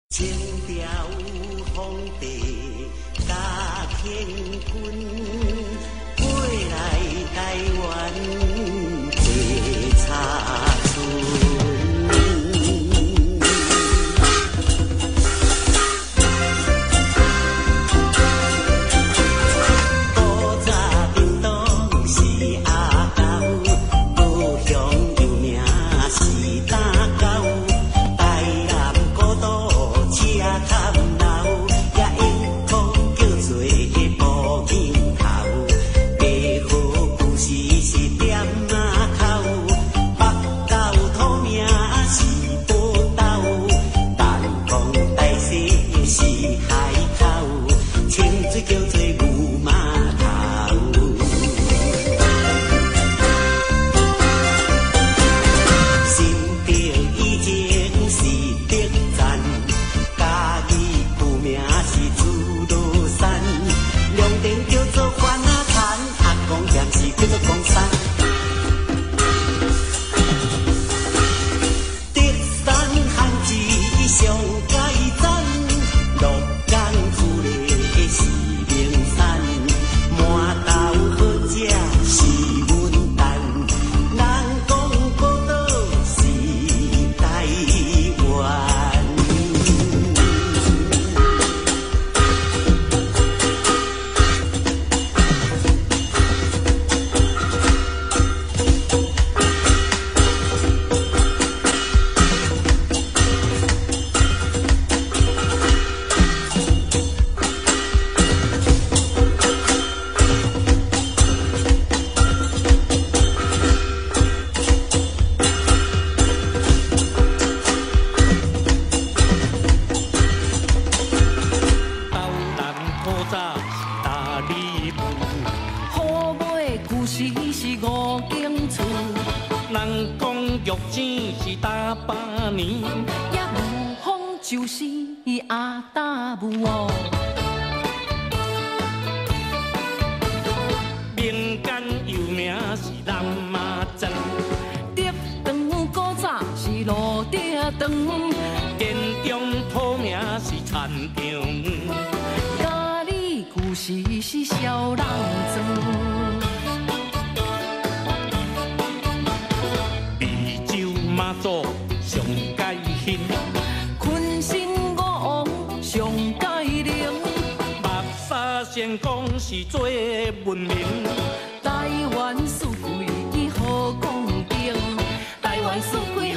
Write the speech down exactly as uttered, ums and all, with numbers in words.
情调皇帝甲乾坤，归来台湾坐茶村。古早叮当是阿狗，故乡有名是打狗。 探路也应空叫做步镜头，白虎故事是点仔口，北到土名是宝斗，东港大西是海口，清水叫做牛码头。新竹以前是竹站。 名是朱罗山，凉亭叫做番仔潭，阿公店是叫做公山。竹山旱季上佳赞，鹿港厝里是名产，麻豆好食是文旦，人讲宝岛是台湾。 人讲玉井是大百年， 也无风就是阿达母哦。 民间有名是南麻镇， 竹肠古早是路竹肠， 建中土名是田场， 咖喱故事是小人庄。 妈祖上界兴， 坤神五王上界灵， 目沙仙公是最文明。 台湾四季好光景，台湾四季。